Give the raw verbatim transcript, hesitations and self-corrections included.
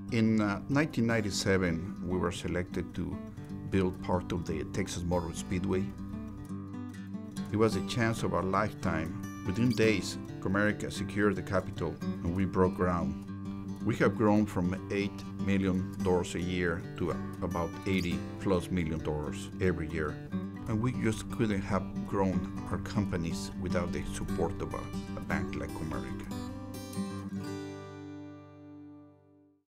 In uh, nineteen ninety-seven, we were selected to build part of the Texas Motor Speedway. It was a chance of our lifetime. Within days, Comerica secured the capital and we broke ground. We have grown from eight million dollars a year to about eighty plus million dollars every year. And we just couldn't have grown our companies without the support of a, a bank like Comerica.